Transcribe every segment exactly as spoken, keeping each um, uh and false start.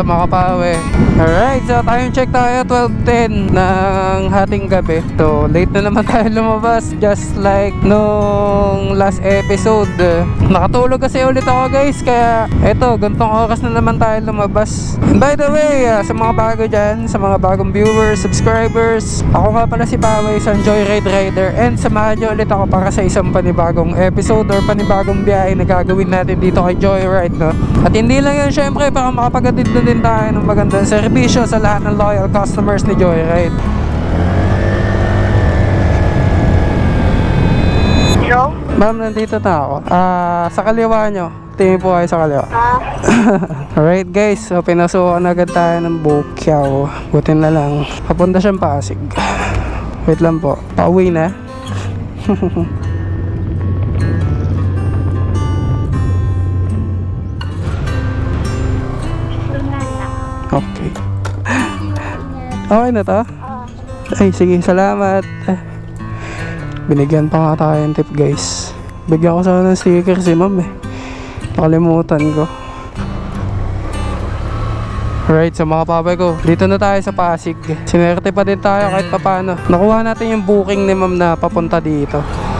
mga kapawe. Alright, so time check tayo, twelve ten ng hating gabi. So late na naman tayo lumabas, just like nung last episode. Nakatulog kasi ulit ako guys, kaya eto, gantong oras na naman tayo lumabas. And by the way, uh, sa mga bago dyan, sa mga bagong viewers, subscribers, ako nga pala si Pawe, isang Joyride Rider, and samahan nyo ulit ako para sa isang panibagong episode or panibagong biyahe na gagawin natin dito kay Joyride, no? At hindi lang yan syempre, para makapagatid na din tayo ng magandang serbisyo sa lahat ng loyal customers ni Joyride. Hello? Ma'am, nandito na ako. Ah, uh, sa kaliwa nyo. Tingin po kayo sa kaliwa. Ah. Alright guys, so pinasukan agad tayo ng Bukyaw. Butin na lang. Papunta siyang Pasig. Wait lang po. Pauwi na. Okay. Okay na to? Ay, sige, salamat. Binigyan pa nga tayo ng tip guys. Bigyan ko sana ng sticker si ma'am eh. Nakalimutan ko. Alright, so mga papay ko, dito na tayo sa Pasig. Sinerte pa din tayo kahit papano. Nakuha natin yung booking ni ma'am na papunta dito.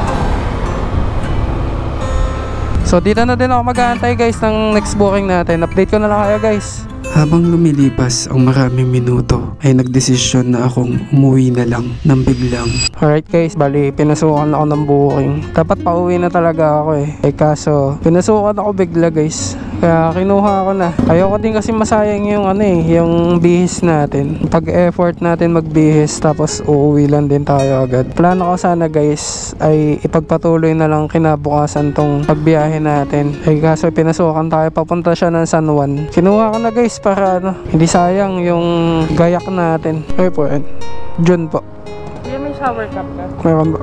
So dito na din ako mag-aantay guys ng next booking natin. Update ko na lang kayo guys. Habang lumilipas ang maraming minuto ay nagdesisyon na akong umuwi na lang ng biglang. Alright guys, bali pinasukan ako ng booking. Dapat pauwi na talaga ako eh. Eh kaso pinasukan ako bigla guys. Kaya kinuha ko na. Ayoko din kasi masayang yung ano eh, yung bihis natin. Pag effort natin magbihis tapos uuwi lang din tayo agad. Plano ko sana guys ay ipagpatuloy na lang kinabukasan tong pagbiyahe natin. Eh kaso pinasukan tayo, papunta siya ng San Juan. Kinuha ko na guys para ano, hindi sayang yung gayak natin. Okay po yan. June po. Hindi may shower cup ka? Meron po.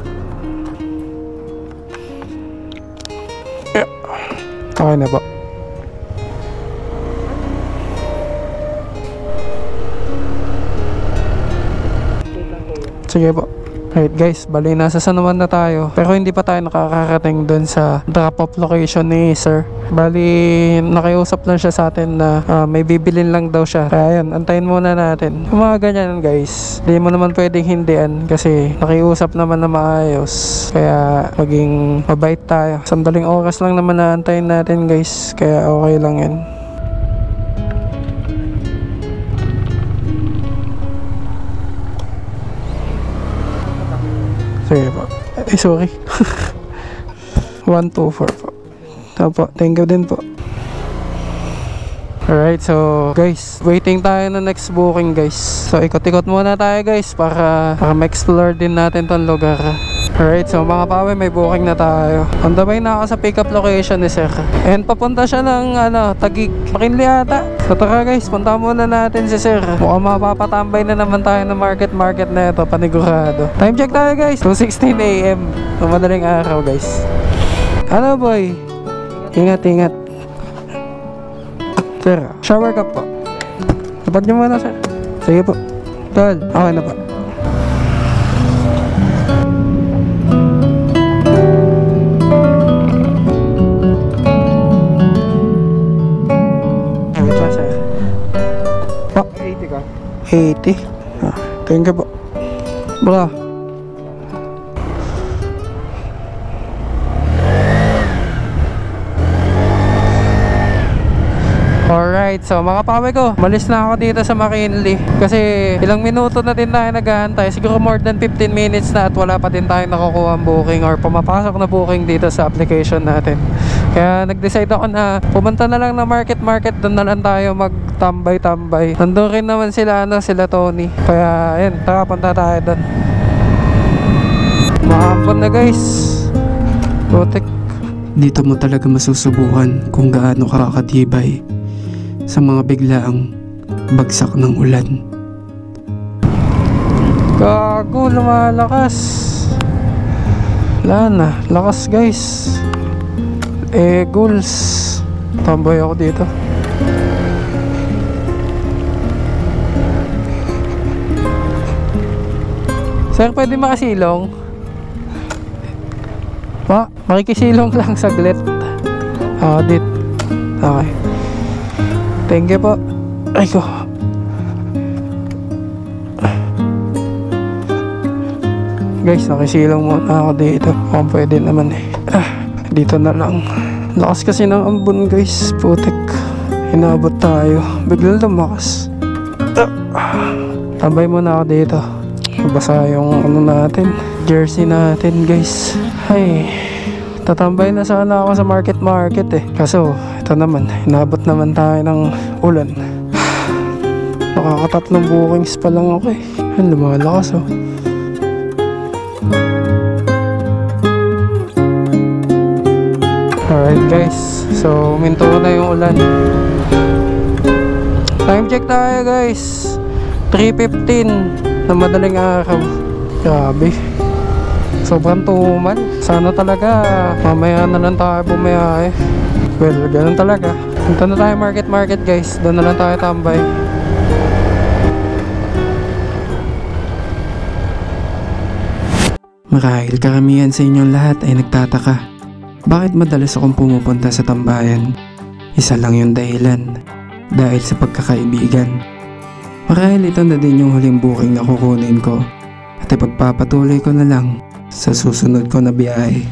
Yeah. Okay na po. Sige po. Right guys, bali nasa San Juan na tayo. Pero hindi pa tayo nakakarating dun sa drop-off location ni sir. Bali, nakiusap lang siya sa atin na uh, may bibilin lang daw siya. Kaya yun, antayin muna natin. Yung mga ganyan guys, hindi mo naman pwedeng hindian kasi nakiusap naman na maayos. Kaya maging mabait tayo. Sandaling oras lang naman na antayin natin guys. Kaya okay lang yan. Sige po. Eh, sorry. one two four po. Opo, thank you din po. Alright, so guys, waiting tayo na next booking guys. So ikot-ikot muna tayo guys para, para ma-explore din natin tong lugar. Alright, so mga pawe, may booking na tayo. On the way na ako sa pick up location ni sir. And papunta siya ng ano, Taguig, Makinli ata. So tara guys, punta muna natin si sir. Mukhang mapapatambay na naman tayo ng market market na ito, panigurado. Time check tayo guys, two sixteen A M So madaling araw guys. Ano boy? Ingat, ingat. Sir, shower cup po. Tapat niyo muna sir. Sige po. Tol, okay na po. eighty. Ah, thank you po. Bra. Alright, so mga pawe ko, malis na ako dito sa McKinley. Kasi ilang minuto na din tayo naghahantay. Siguro more than fifteen minutes na at wala pa din tayo nakukuha ang booking or pumapasok na booking dito sa application natin. Kaya nag-decide ako na pumunta na lang na market market, doon na lang tayo magtambay-tambay. Nandun rin naman sila, ano, sila Tony. Kaya ayun, tara, punta tayo doon. Makapon na guys. Butik. Dito mo talaga masusubukan kung gaano ka kakatibay sa mga biglaang bagsak ng ulan. Gago, lumalakas. Wala na, lakas guys. Eh, goals. Tambay ako dito. Sir, pwede makasilong? Ma, makikisilong lang saglit. Ah, dit. Okay. Thank you po. Ay ko. Guys, nakisilang muna ako dito. Kung pwede naman eh. Ah, dito na lang. Lakas kasi ng ambon guys. Putik. Inabot tayo. Biglang lumakas. Ah, tambay muna ako dito. Basa yung ano natin. Jersey natin guys. Ay, tatambay na sana ako sa market market eh. Kaso, ito naman. Inabot naman tayo ng ulan. Nakakatatlong bookings pa lang ako eh. Yan, lumalakas oh. Alright guys, so minto na yung ulan. Time check tayo guys, three fifteen na madaling araw. Grabe, sobrang tumal. Sana talaga mamaya na lang tayo bumiyahe. Well, ganun talaga. Punta na tayo market market guys, doon na lang tayo tambay. Marahil karamihan sa inyong lahat ay nagtataka. Bakit madalas akong pumupunta sa tambayan? Isa lang yung dahilan. Dahil sa pagkakaibigan. Marahil ito na din yung huling booking na kukunin ko. At ipagpapatuloy ko na lang sa susunod ko na biyahe.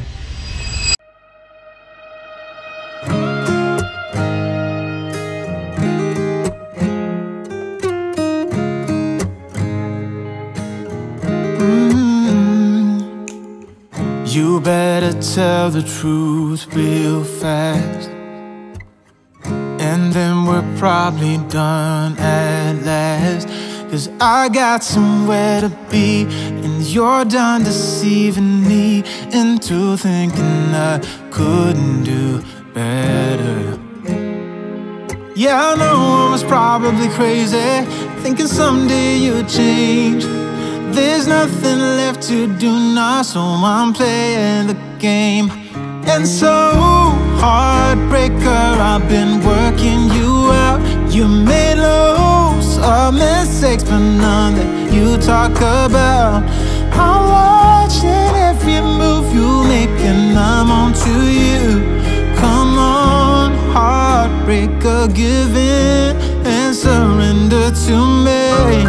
You better tell the truth real fast, and then we're probably done at last. Cause I got somewhere to be, and you're done deceiving me into thinking I couldn't do better. Yeah, I know I was probably crazy, thinking someday you'd change. There's nothing left to do now, so I'm playing the game. And so, heartbreaker, I've been working you out. You made loads of mistakes, but none that you talk about. I'm watching every move you make, and I'm on to you. Come on, heartbreaker, give in and surrender to me.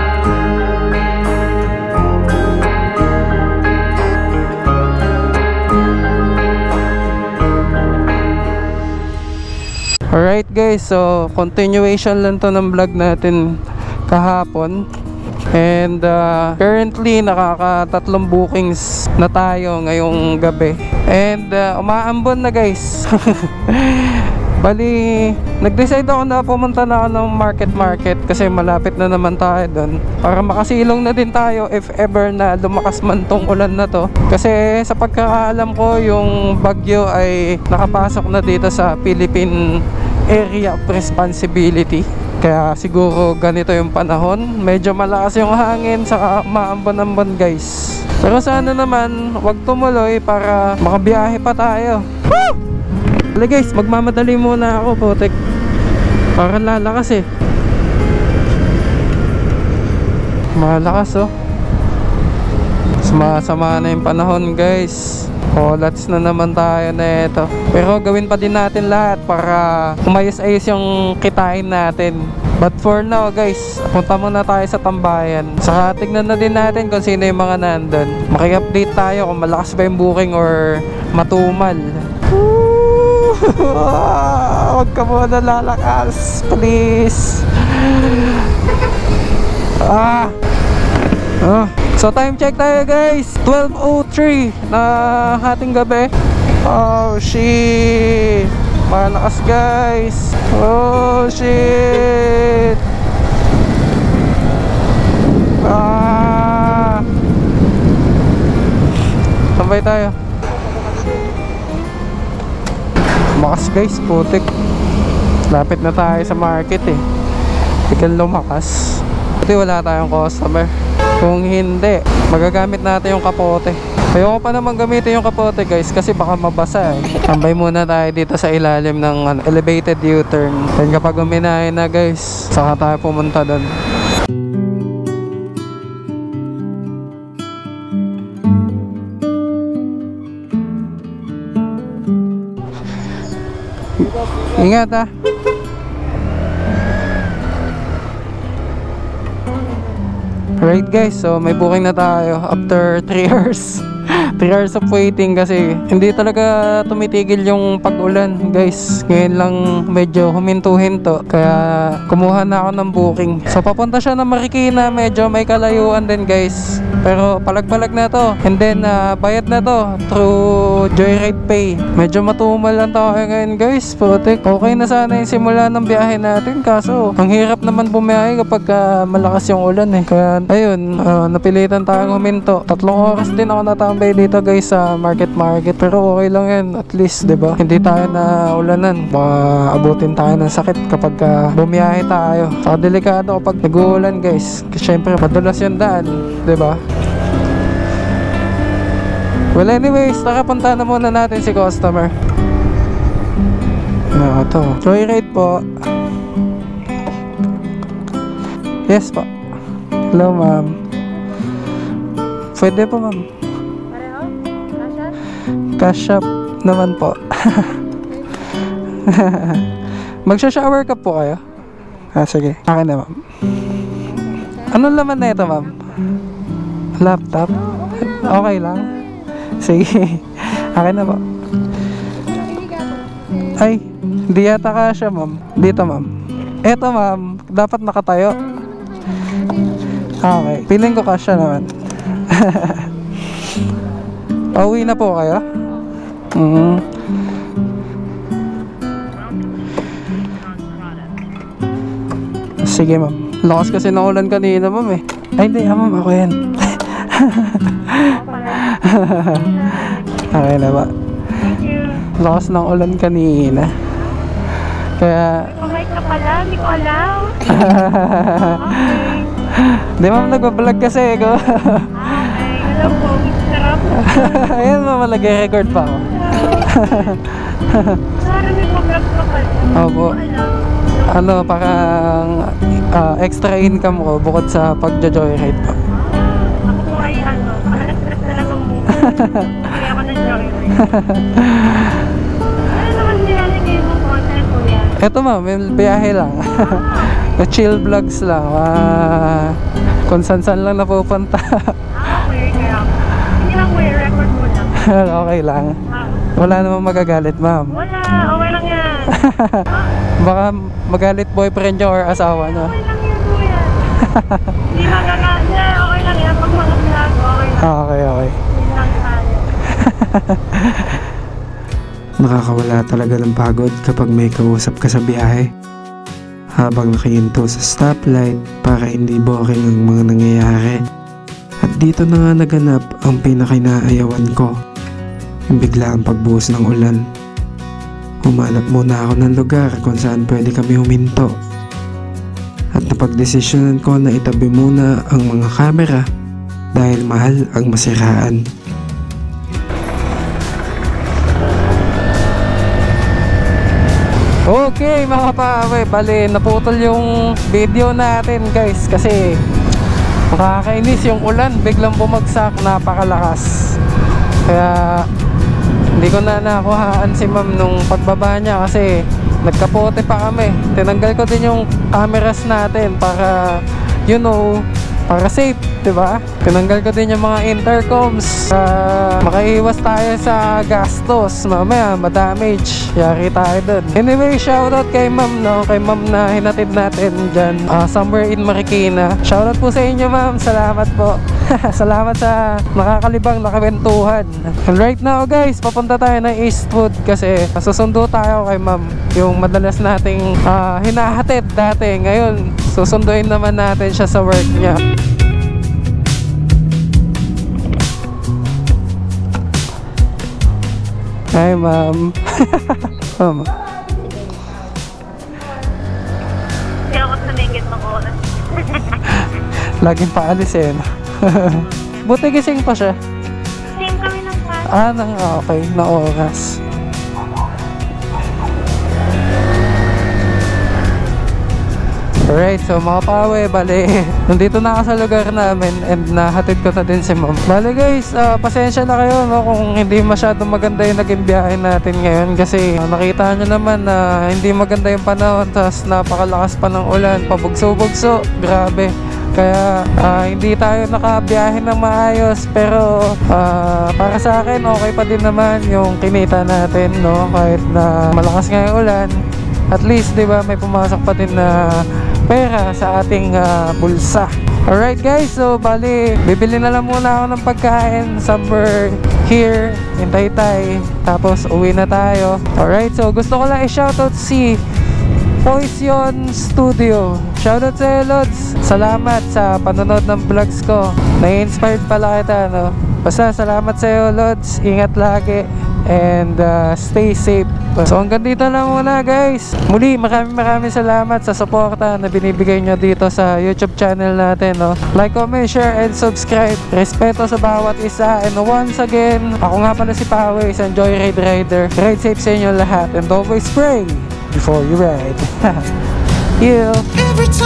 Alright guys, so continuation lang to ng vlog natin kahapon. And uh, currently nakakatatlong bookings na tayo ngayong gabi. And uh, umaambon na guys. Bali, nag-decide ako na pumunta na ako ng market market kasi malapit na naman tayo doon. Para makasilong na din tayo if ever na lumakas man tong ulan na to. Kasi sa pagkakaalam ko, yung bagyo ay nakapasok na dito sa Philippine Area of Responsibility. Kaya siguro ganito yung panahon. Medyo malakas yung hangin, saka maambon-ambon guys. Pero sana naman wag tumuloy para makabiyahe pa tayo. Woo! Dali guys, magmamadali muna ako, putik. Para lalakas eh. Malakas oh. Sumasama na yung panahon guys. Holats na naman tayo na ito. Pero gawin pa din natin lahat para umayos-ayos yung kitain natin. But for now guys, punta muna tayo sa tambayan. Saka tignan na din natin kung sino yung mga nandun. Maki-update tayo kung malakas ba yung booking or matumal. Huwag ka muna lalakas, please. Ah Ah, so time check tayo guys, twelve oh three na hating gabi. Oh shit, malakas guys. Oh shit. Ah, tambay tayo. Lumakas guys, putik. Lapit na tayo sa market eh. Biglang lumakas. Buti wala tayong customer. Kung hindi, magagamit natin yung kapote. Ayoko pa naman gamitin yung kapote guys kasi baka mabasa eh. Tambay muna tayo dito sa ilalim ng ano, elevated U-turn. Then kapag uminahin na guys, saka tayo pumunta doon. Ingat ah. Right guys, so may booking na tayo after three hours. three hours of waiting kasi hindi talaga tumitigil yung pag-ulan guys. Ngayon lang medyo huminto-hinto kaya kumuha na ako ng booking. So papunta siya ng Marikina, medyo may kalayuan din guys. Pero palag-palag na to. And then uh, bayad na to through Joyride Pay. Medyo matumal lang tayo ngayon guys. Putik. Okay na sana yung simula ng biyahe natin. Kaso ang hirap naman bumiyahe kapag uh, malakas yung ulan eh. Kaya ayun, uh, napilitan tayong huminto. Tatlong oras din ako natambay dito guys sa market market. Pero okay lang yan. At least diba? Hindi tayo na ulanan. Baka abutin tayo ng sakit kapag uh, bumiyahe tayo. Saka delikado kapag nag-uulan guys. Kasi syempre madulas yung daan. Diba? Well anyways, nakapunta na muna natin si customer. Ano to? Joyride po. Yes po. Hello ma'am. Pwede po ma'am. Pareho? Kasha? Cash up naman po. Magsha-shower ka po kayo? Ah sige, akin na ma'am. Anong laman na ito ma'am? Laptop? Okay lang. Sige. Akin na po. Ay, di yata kasya ma'am. Dito ma'am. Eto ma'am, dapat nakatayo. Okay, piling ko kasya naman. Pauwi na po kayo? Mm. Sige ma'am. Lakas kasi ng ulan kanina ma'am eh. Ay hindi, ah, ma'am ako yan. Okay na ba? Lakas ng ulan kanina. Kaya Okay ka pala, hindi ko alam. di ma'am, nagbablog kasi ako. Okay, alam ko, sarap. Ayan ma'am, nag-record pa ako. Sorry, may pag-vlog ka pala. Opo. Ano, parang uh, extra income ko bukod sa pagja-joyride pa. Ako po ay ano, alas-alas na lang ang buka. Kaya ako nag-joyride. Ano naman nilalagay mo content po yan? Eto ma'am, may biyahe lang. Chill vlogs lang. Uh, kung saan-saan lang napupunta. Ah, okay, kaya ako. Hindi lang po yung record mo lang. Okay lang. Ah, Wala namang magagalit ma'am. wala, okay lang yan. Baka magalit boyfriend nyo or asawa nyo. Okay lang yan po yan. Hindi magaganda, okay lang yan. Pag mga vlog, okay lang. Ah, okay, okay. Hindi lang tayo. Nakakawala talaga ng pagod kapag may kausap ka sa biyahe. Habang nakahinto sa stoplight para hindi boring ang mga nangyayari. At dito na nga naganap ang pinakinaayawan ko. Yung biglaang pagbuhos ng ulan. Humanap muna ako ng lugar kung saan pwede kami huminto. At napagdesisyonan ko na itabi muna ang mga kamera dahil mahal ang masiraan. Okay mga pawe, bali naputol yung video natin guys kasi nakakainis yung ulan, biglang bumagsak, napakalakas. Kaya hindi ko na nakuhaan si ma'am nung pagbaba niya kasi nagkapote pa kami. Tinanggal ko din yung cameras natin para you know, para safe, diba? Tinanggal ko din yung mga intercoms para makaiwas tayo sa gastos. Mamaya madamage, yari tayo dun. Anyway, shoutout kay ma'am, no? Kay ma'am na hinatid natin dyan uh, somewhere in Marikina. Shoutout po sa inyo ma'am, salamat po. Salamat sa nakakalibang nakawentuhan. And right now guys, papunta tayo ng Eastwood kasi susundo tayo kay ma'am. Yung madalas nating uh, hinahatid dati. Ngayon, susunduin naman natin siya sa work niya. Hi ma'am. Ma'am. Hindi ako tumingit ng oras. Laging paalis eh. Buti gising pa siya. Same kami ng class. Ah, nang, okay, na oras. Alright, so mga pawe, bali, nandito na ako sa lugar namin and nahatid ko na din si ma'am. Bali guys, uh, pasensya na kayo no, kung hindi masyadong maganda yung naging biyahe natin ngayon kasi uh, nakita nyo naman na uh, hindi maganda yung panahon, tapos napakalakas pa ng ulan, pabugso-bugso, grabe. kaya uh, hindi tayo nakabiyahe ng maayos, pero uh, para sa akin okay pa din naman yung kinita natin, no? Kahit na malakas nga yung ulan, at least, di ba, may pumasok pa din na pera sa ating uh, bulsa. Alright guys, so bali bibili na lang muna ako ng pagkain somewhere here in Taytay, tapos uwi na tayo. Alright, so gusto ko lang i-shoutout si Poison Studio. Shoutout sa iyo, Lods. Salamat sa panonood ng vlogs ko. Na-inspired pala kita, no? Basta salamat sa iyo, Lods. Ingat lagi and uh, stay safe. So hanggang dito lang muna guys. Muli maraming maraming salamat sa suporta na binibigay nyo dito sa YouTube channel natin, no? Like, comment, share, and subscribe. Respeto sa bawat isa. And once again, ako nga pala si Pawe, isang Joyride Rider. Ride safe sa inyo lahat and always pray before you ride. You.